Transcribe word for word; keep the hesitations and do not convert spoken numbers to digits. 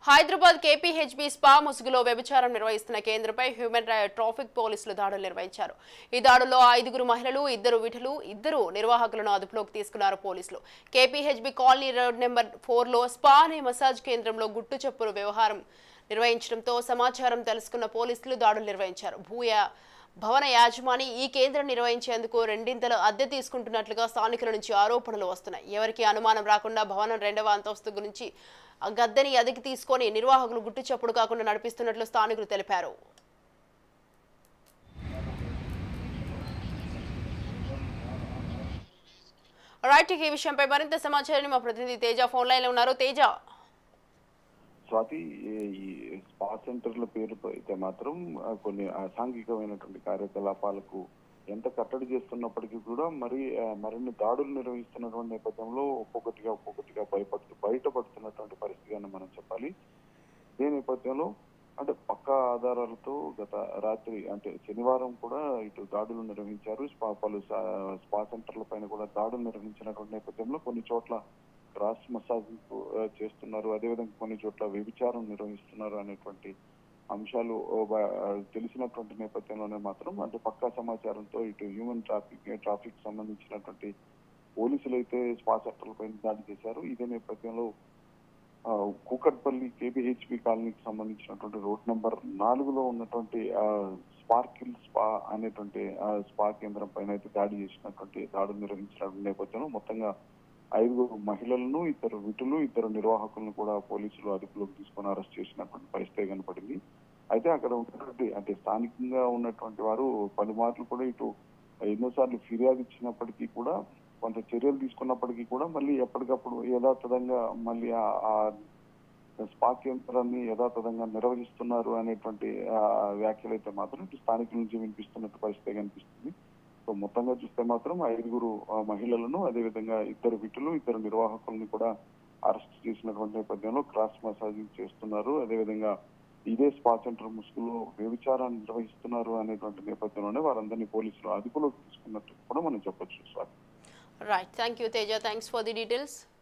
Hyderabad KPHB spa ముసుగులో వ్యభిచారం నిర్వహిస్తున్న కేంద్రంపై హ్యూమన్ ట్రాఫిక్ పోలీసులు దాడులు నిర్వహించారు. ఈ దాడుల్లో ఐదుగురు మహిళలు, ఇద్దరు విటులు, ఇద్దరు నిర్వాహకులను అదుపులోకి తీసుకున్నారు పోలీసులు. KPHB colony road number four లో స్పా అనే మసాజ్ కేంద్రంలో గుట్టు చప్పుడు వ్యవహారం నిర్వహించడంతో సమాచారం తెలుసుకున్న పోలీసులు దాడులు నిర్వహించారు. భూయ భవన యాజమాని ఈ కేంద్రం నిర్వహించేందుకు రెండింతలు అద్దె తీసుకుంటున్నట్లుగా స్థానికుల నుంచి ఆరోపణలు వస్తున్నాయి. ఎవరికి అనుమానం రాకుండా భవనం రెండవ అంతస్తు గురించి గద్దెని అద్దెకి తీసుకొని నిర్వాహకులు గుట్టు చప్పుడు కాకుండా నడిపిస్తున్నట్లు స్థానికులు తెలిపారు. రైట్, ఈ విషయంపై మరింత సమాచారాన్ని మా ప్రతినిధి తేజ ఫోన్ లైన్ లో ఉన్నారు. తేజ, స్వాతి, ఈ స్పా సెంటర్ల పేరుతో అయితే మాత్రం కొన్ని అసాంఘికమైనటువంటి కార్యకలాపాలకు ఎంత కట్టడి చేస్తున్నప్పటికీ కూడా మరి మరిన్ని దాడులు నిర్వహిస్తున్నటువంటి నేపథ్యంలో ఒక్కొక్కటిగా ఒక్కొక్కటిగా భయపడుతూ బయటపడుతున్నటువంటి పరిస్థితి మనం చెప్పాలి. ఈ నేపథ్యంలో అంటే పక్కా ఆధారాలతో గత రాత్రి అంటే శనివారం కూడా ఇటు దాడులు నిర్వహించారు. స్పా పలు స్పా సెంటర్ల పైన కూడా దాడులు నిర్వహించినటువంటి నేపథ్యంలో కొన్ని చోట్ల క్రాస్ మసాజింగ్ చేస్తున్నారు, అదేవిధంగా కొన్ని చోట్ల వ్యభిచారం నిర్వహిస్తున్నారు అనేటువంటి అంశాలు తెలిసినటువంటి నేపథ్యంలోనే మాత్రం అంటే పక్కా సమాచారంతో ఇటు హ్యూమన్ ట్రాఫిక్ ట్రాఫిక్ సంబంధించినటువంటి పోలీసులు అయితే స్పా సెంటర్ల పైన దాడి చేశారు. ఇదే నేపథ్యంలో కూకట్పల్లి కేపీహెచ్బీ కాలనీకి సంబంధించినటువంటి రోడ్ నెంబర్ నాలుగులో ఉన్నటువంటి స్పార్కిల్ స్పా అనేటువంటి స్పా కేంద్రం పైన అయితే దాడి చేసినటువంటి దాడులు నిర్వహించినటువంటి నేపథ్యంలో మొత్తంగా ఐదుగురు మహిళలను, ఇద్దరు విటులు, ఇద్దరు నిర్వాహకులను కూడా పోలీసులు అదుపులోకి తీసుకొని అరెస్ట్ చేసినటువంటి పరిస్థితి కనపడింది. అయితే అక్కడ ఉన్నటువంటి అంటే స్థానికంగా ఉన్నటువంటి వారు పలుమార్లు కూడా ఇటు ఎన్నోసార్లు ఫిర్యాదు ఇచ్చినప్పటికీ కూడా కొంత చర్యలు తీసుకున్నప్పటికీ కూడా మళ్ళీ ఎప్పటికప్పుడు యథాతథంగా మళ్ళీ ఆ స్పా కేంద్రాన్ని యథాతథంగా నిర్వహిస్తున్నారు అనేటువంటి వ్యాఖ్యలు అయితే మాత్రం ఇటు స్థానికుల నుంచి వినిపిస్తున్నట్టు పరిస్థితి కనిపిస్తుంది. సో మొత్తంగా చూస్తే మాత్రం ఐదుగురు మహిళలను, అదేవిధంగా ఇద్దరు విటులు, ఇద్దరు నిర్వాహకులను కూడా అరెస్ట్ చేసినటువంటి నేపథ్యంలో క్రాస్ మసాజింగ్ చేస్తున్నారు, అదేవిధంగా ఇదే స్పా సెంటర్ ముసుగులో వ్యభిచారాన్ని నిర్వహిస్తున్నారు అనేటువంటి నేపథ్యంలోనే వారందరినీ పోలీసులు అదుపులోకి తీసుకున్నట్టు కూడా మనం చెప్పొచ్చు. Right, thank you Teja, thanks for the details.